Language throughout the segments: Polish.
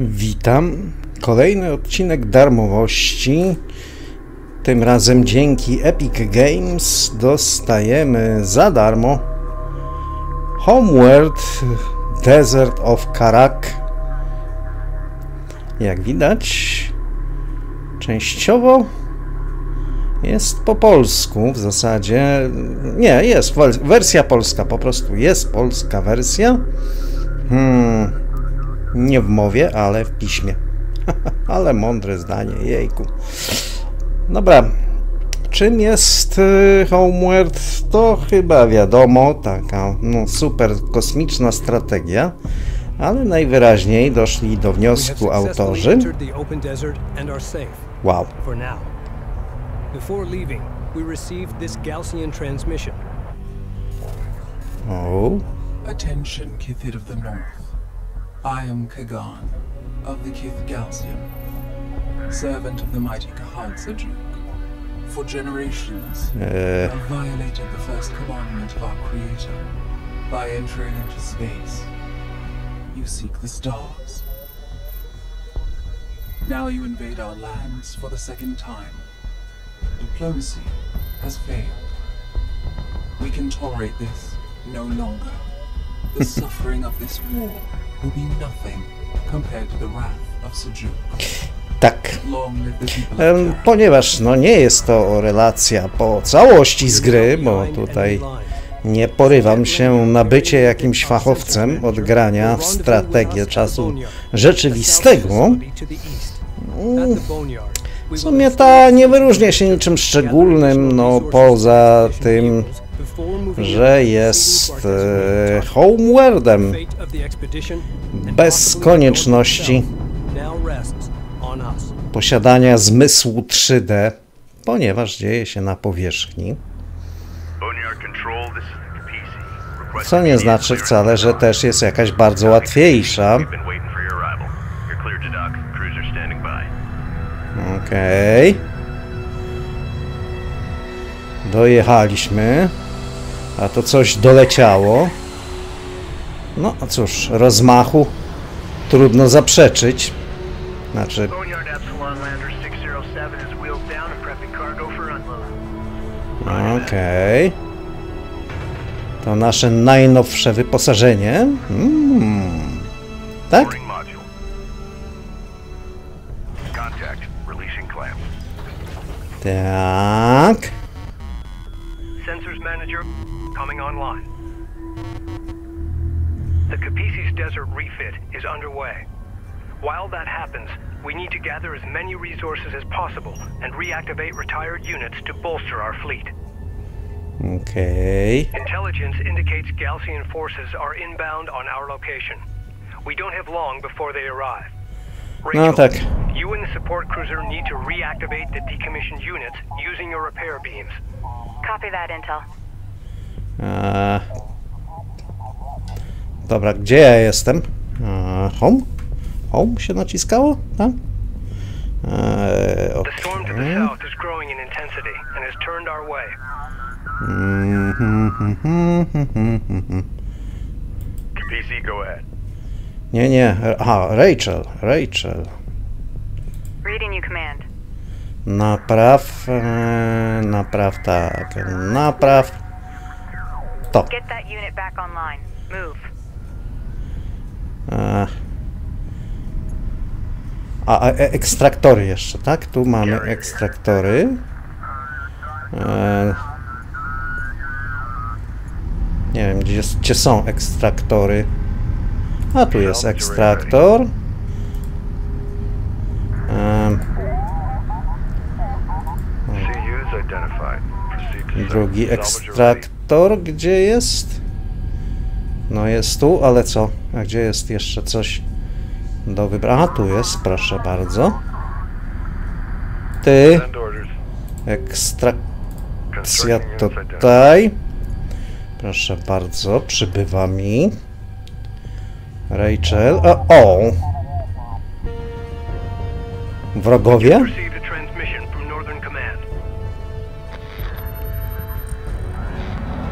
Witam. Kolejny odcinek darmowości. Tym razem dzięki Epic Games dostajemy za darmo Homeworld Desert of Karak. Jak widać, częściowo jest po polsku w zasadzie. Nie, jest wersja polska, po prostu jest polska wersja. Nie w mowie, ale w piśmie. Ale mądre zdanie, jejku. Dobra, czym jest Homeworld? To chyba wiadomo, taka super kosmiczna strategia, ale najwyraźniej doszli do wniosku autorzy. Wow. Oh. Attention, Kithid of the North. I am Kagan of the Kith Galsium, servant of the mighty Kahad Sajuk. For generations, I've violated the first commandment of our Creator by entering into space. You seek the stars. Now you invade our lands for the second time. Diplomacy has failed. We can tolerate this no longer. The suffering of this war will be nothing compared to the wrath of Sajuk. Tak, ponieważ nie jest to relacja po całości z gry, bo tutaj nie porywam się na bycie jakimś fachowcem od grania w strategię czasu rzeczywistego. W sumie ta nie wyróżnia się niczym szczególnym, poza tym, że jest Homeworldem bez konieczności posiadania zmysłu 3D, ponieważ dzieje się na powierzchni. Co nie znaczy wcale, że też jest jakaś bardzo łatwiejsza. Okej. Dojechaliśmy. A to coś doleciało. No cóż, rozmachu trudno zaprzeczyć. Znaczy... Okej. To nasze najnowsze wyposażenie. Tak? Tak. Sensors manager coming online. The Capices Desert refit is underway. While that happens, we need to gather as many resources as possible and reactivate retired units to bolster our fleet. Okay. Intelligence indicates Galsian forces are inbound on our location. We don't have long before they arrive. Rachel, you and the support cruiser need to reactivate the decommissioned units using your repair beams. Copy that, Intel. Dobra, gdzie ja jestem? Home? Home się naciskało? Tak? The storm to the south is growing in intensity and has turned our way. PC, go ahead. Nie. Aha, Rachel. Reading you, command. Napraw tak. Napraw to. Get that unit back online. Move. Ekstraktory jeszcze, tak? Tu mamy ekstraktory. Nie wiem, gdzie są ekstraktory. A tu jest ekstraktor. Drugi ekstraktor, gdzie jest? No jest tu, ale co? A gdzie jest jeszcze coś do wybrania? A tu jest, proszę bardzo. Ty. Ekstrakcja tutaj. Proszę bardzo, przybywa mi. Rachel. O! Wrogowie?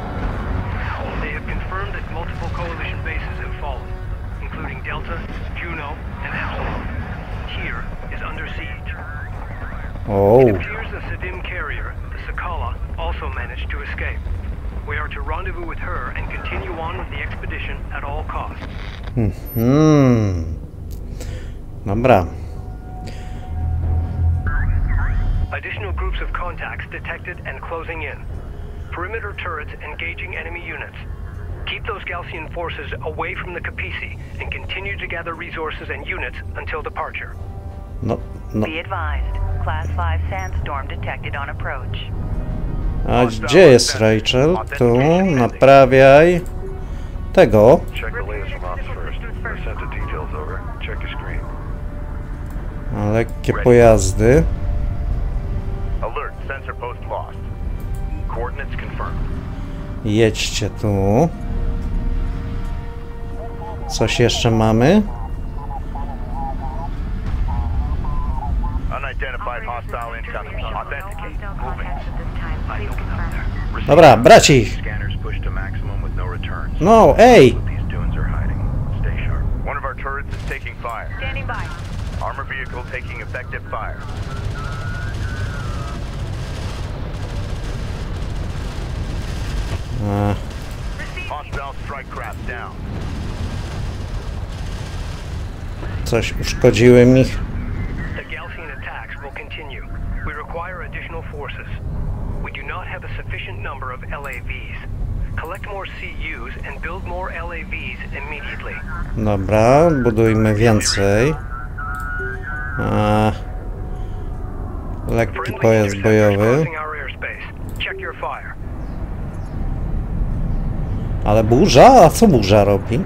They have confirmed that multiple coalition bases have fallen, including Delta, Juno, No, an Absalom. Here is under siege. O. It appears the Sadim carrier, the Sakala, also managed to escape. We are to rendezvous with her and continue on with the expedition at all costs. Dobra. Additional groups of contacts detected and closing in. Perimeter turrets engaging enemy units. Keep those Galcian forces away from the Capisi and continue to gather resources and units until departure. No. Be advised. Class 5 sandstorm detected on approach. A gdzie jest Rachel? Tu. Naprawiaj. Tego. Check the latest from ops first. I sent the details over. Check your screen. A lekkie pojazdy. Alert, sensor post lost. Coordinates confirmed. Jedźcie tu. Coś jeszcze mamy? Unidentified hostile incoming. Authenticate. Moving. Dobra, brać ich! Scanners pushed to maximum with no returns. No, ej! These dunes are hiding. Stay sharp. One of our turrets is taking fire. Standing by. Armor vehicle taking effective fire. Hostile strike craft down. Coś uszkodziły mi. The Galcian attacks will continue. We require additional forces. We do not have a sufficient number of LAVs. Collect more CUs and build more LAVs immediately. Dobra, budujmy więcej. Lekki Friendly pojazd interceptors bojowy. crossing our airspace. Check your fire. Ale burza? A co burza robi?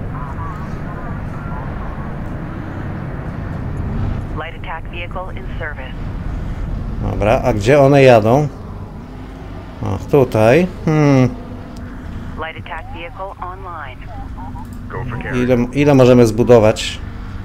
Light attack vehicle in service. Dobra, a gdzie one jadą? O, tutaj. Light attack vehicle online. Go for carry. Ile możemy zbudować?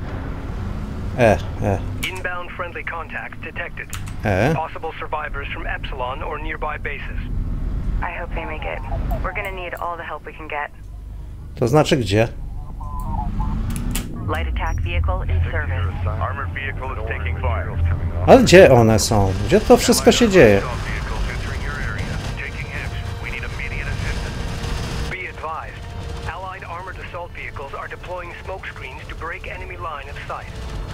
Inbound friendly contacts detected. Possible survivors from Epsilon or nearby bases. I hope they make it. We're gonna need all the help we can get. To znaczy gdzie? Light attack vehicle in service. Armored vehicle is taking fire. Ale gdzie one są? Gdzie to wszystko się dzieje? Vehicles entering your area. Taking action. We need immediate assistance. Be advised, Allied armored assault vehicles are deploying smoke screens to break enemy line of sight.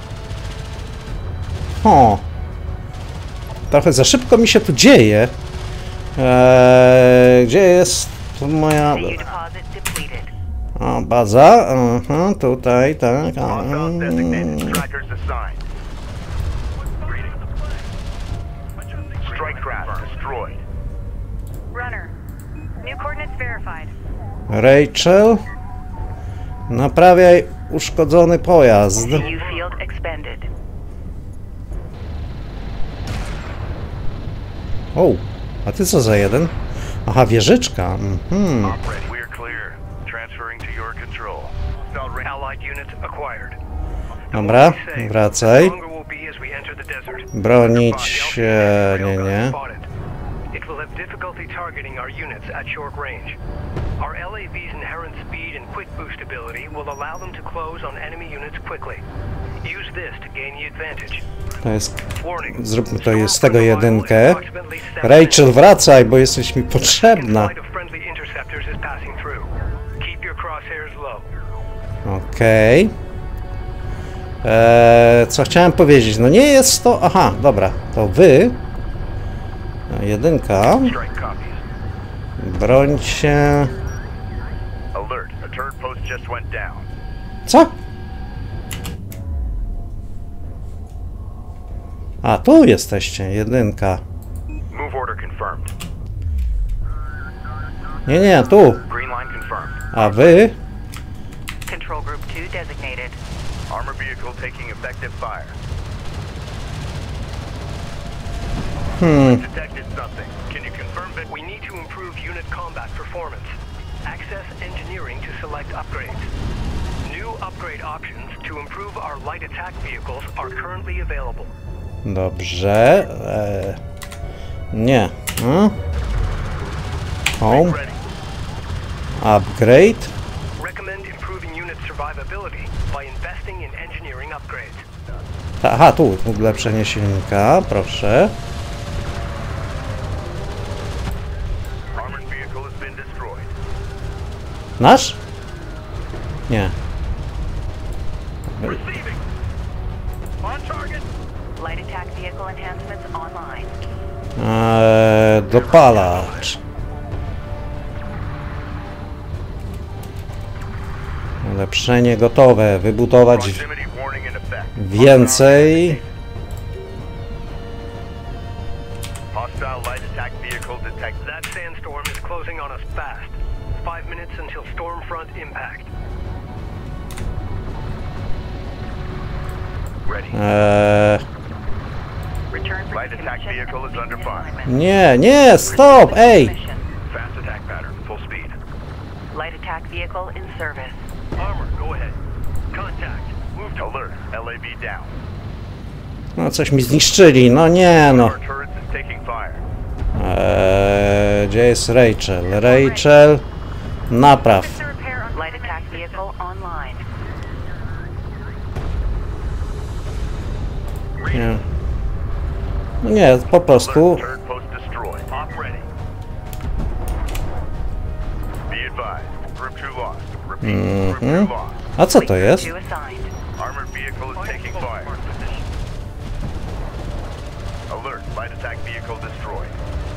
O! Trochę za szybko mi się tu dzieje. Gdzie jest moja... CU deposit depleted. O, baza. Tutaj, tak. Hostiles designated. Strikers assigned. Strike craft destroyed. Runner. New coordinates verified. Rachel. Naprawiaj uszkodzony pojazd. CU field expended. O, a ty co za jeden? Aha, wieżyczka. We're clear. Transferring to your control. Allied units acquired. Dobra, wracaj. Longer will be as we enter the desert. Bronić się... nie. It will have difficulty targeting our units at short range. Our LAV's inherent speed and quick boost ability will allow them to close on enemy units quickly. Use this to gain the advantage. To jest... Warning. Zróbmy to z tego jedynkę. Rachel, wracaj, bo jesteś mi potrzebna. Okej. Co chciałem powiedzieć? No nie jest to... Aha, dobra. To wy... Jedynka. Strike copies. Brońcie... Alert. A turret post just went down. Co? A, tu jesteście. Jedynka. Move order confirmed. Nie, tu. Green line confirmed. A wy? Control group 2 designated. Armor vehicle taking effective fire. Detected something. Can you confirm that? We need to improve unit combat performance. Access engineering to select upgrades. New upgrade options to improve our light attack vehicles are currently available. Dobrze. Nie. Home. Ready. Upgrade. Recommend improving unit survivability by investing in engineering upgrades. Aha, tu ulepszenie silnika, proszę. Armored vehicle has been destroyed. Nasz? Nie. Receiving. On target. Light attack vehicle enhancements online. Dopalacz. Ulepszenie gotowe. Wybudować Proximity warning in effect. więcej. Hostile light attack vehicle detected. That sandstorm is closing on us fast. 5 minutes until storm front impact. Ready. Return for Light attack decommission vehicle and is under maintenance fire. alignment. Nie, nie, stop, ej! Mission. Fast attack pattern. Full speed. Light attack vehicle in service. Armor, go ahead. Contact. Move to alert. LAV down. No coś mi zniszczyli, no nie no. Our turret is taking fire. Gdzie jest Rachel? Rachel, napraw. Fix the repair on light attack vehicle online. Nie. No nie, po prostu. Alert, turret post destroyed. Op ready. Be advised. Group 2 lost. Repeat. Group 2 lost. A co to jest? Two assigned. Armored vehicle is taking fire. Alert. Light attack vehicle destroyed.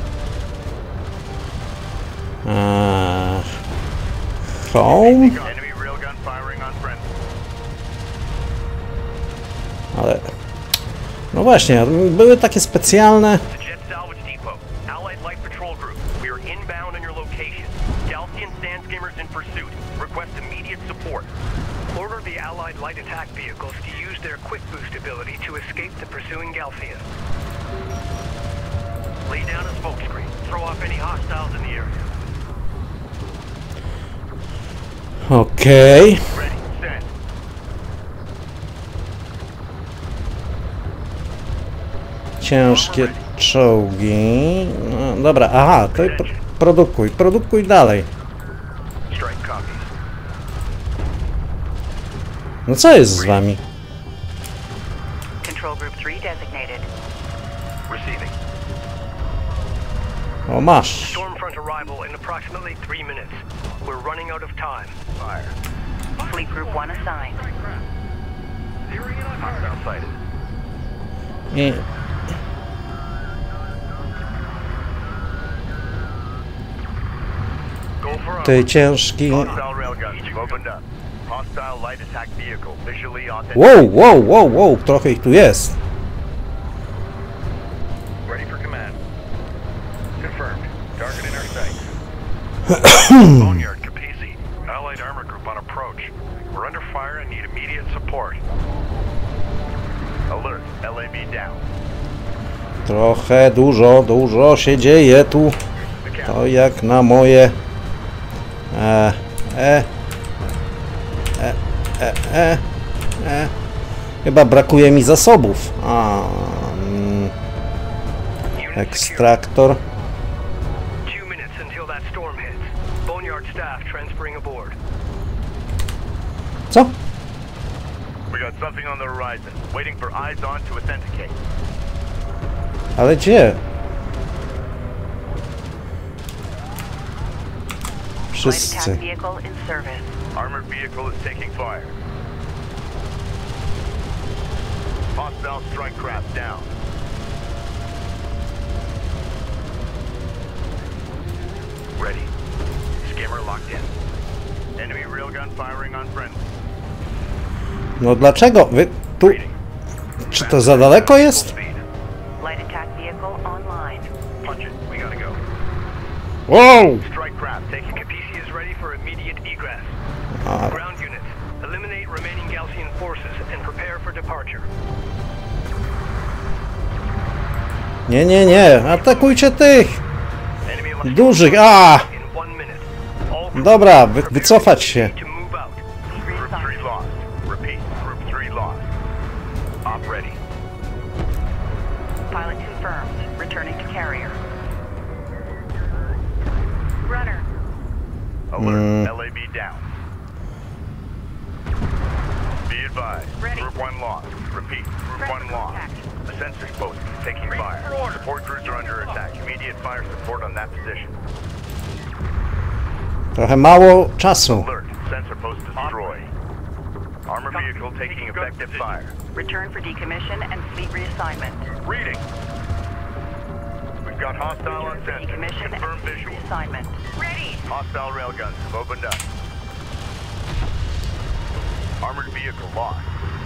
Home? Enemy railgun firing on friendly. Ale... No właśnie, były takie specjalne... The Jet Salvage Depot, Allied Light Patrol Group. We are inbound on your location. Galcian Sandscammers in pursuit. Request immediate support. Order the Allied light attack vehicles to use their quick boost ability to escape the pursuing Galcians. Lay down a smoke screen. Throw off any hostiles in the area. Okej. Ready. Send. Ciężkie czołgi. No, dobra, aha, to produkuj dalej. Strike copies. No co jest z wami? Control group 3 designated. Receiving. O, masz. Storm front arrival in approximately 3 minutes. We're running out of time. Fire. Fleet group 1 assigned. Hostile sighted. I... Go for Ty armor. ciężki... Hostile railguns have opened up. Hostile light attack vehicle visually authentic. Wow, trochę ich tu jest. Ready for command. Confirmed. Target in our sights. Boneyard, Capisi. Allied armor group on approach. We're under fire and need immediate support. Alert. LAV down. Trochę dużo się dzieje tu. To jak na moje... Chyba brakuje mi zasobów. Ekstraktor. 2 minutes until that storm hits. Boneyard staff transferring aboard. Co? We got something on the horizon. Waiting for eyes on to authenticate. Ale gdzie? Light Wszyscy. attack vehicle in service. Armored vehicle is taking fire. Hostile strike craft down. Ready. Skimmer locked in. Enemy railgun firing on friendly. No dlaczego? Wy tu... Czy to za daleko jest? Speed. Light attack vehicle online. Punch it. We gotta go. Wow! Strike craft taking Capisi is ready for immediate egress. A, Ground units, eliminate remaining Galcian forces and prepare for departure. nie, atakujcie tych! enemy electric Dużych, In 1 minute. All Dobra, wycofać się. to move out. Group 3 lost. Repeat. Group 3 lost. Op ready. Pilot confirmed. Returning to carrier. Runner. Alert. LAV down. Be advised. Ready. Group 1 lost. Repeat. Group 1 lost. A sensor post taking fire. Support cruiser under attack. Immediate fire support on that position. Trochę mało czasu. Alert. Sensor post destroyed. Armor vehicle taking effective fire. Return for decommission and fleet reassignment. Reading. We've got hostile on sensor. Decommission Confirm and fleet visual. reassignment. Ready. Hostile railguns have opened up. Armored vehicle lost.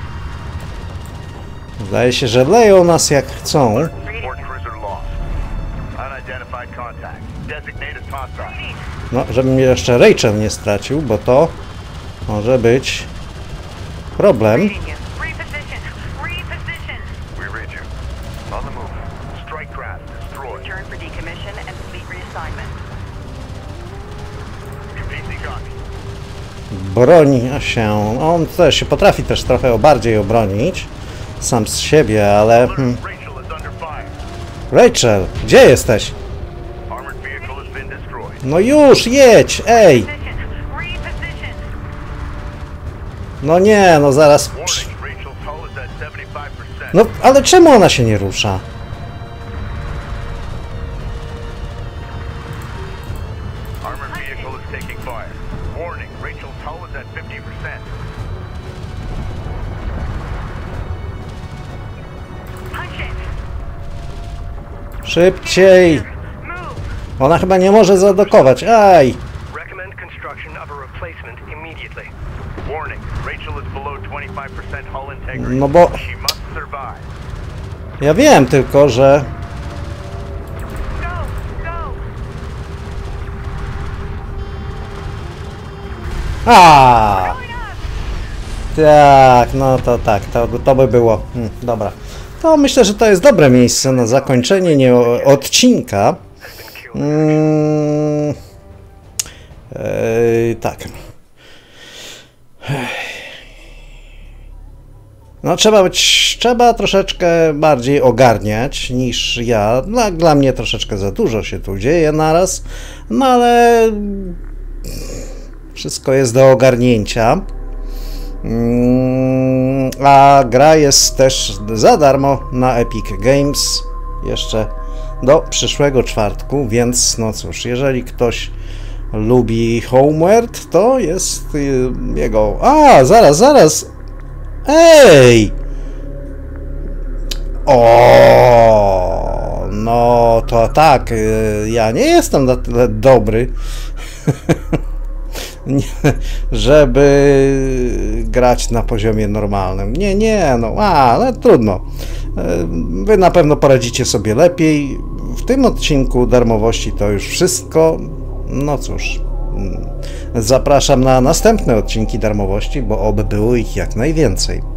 Zdaje się, że leją nas jak chcą. Support cruiser lost. Unidentified contact. Designate as hostile. No, żebym jeszcze Rachel nie stracił, bo to może być problem. Reposition. Reposition. We read you. On the move. Strike craft destroyed. Return for decommission and fleet reassignment. PC copy. Broni się. On też się potrafi też trochę bardziej obronić sam z siebie, ale... Rachel is under fire. Rachel, gdzie jesteś? Armored vehicle has been destroyed. No już, jedź, ej! Reposition. No nie, no zaraz... Warning, Rachel's hull is at 75%. No, ale czemu ona się nie rusza? Armored vehicle is taking fire. Warning, Rachel's hull is at 50%. Punch it. Szybciej! Move. Ona chyba nie może zadokować, aj! Recommend construction of a replacement immediately. Warning, Rachel is below 25% hull integrity. No bo... She must survive. Ja wiem tylko, że... Go. Go. A! Tak, no to tak, to by było. Dobra. To myślę, że to jest dobre miejsce na zakończenie odcinka. Tak. No trzeba troszeczkę bardziej ogarniać niż ja. Dla mnie troszeczkę za dużo się tu dzieje naraz, no ale wszystko jest do ogarnięcia. A gra jest też za darmo na Epic Games jeszcze do przyszłego czwartku, więc no cóż, jeżeli ktoś lubi Homeworld, to jest jego... A, zaraz! Ej! O, no to tak, ja nie jestem na tyle dobry, żeby grać na poziomie normalnym. Nie, no, ale trudno. Wy na pewno poradzicie sobie lepiej. W tym odcinku darmowości to już wszystko. No cóż, zapraszam na następne odcinki darmowości, bo oby było ich jak najwięcej.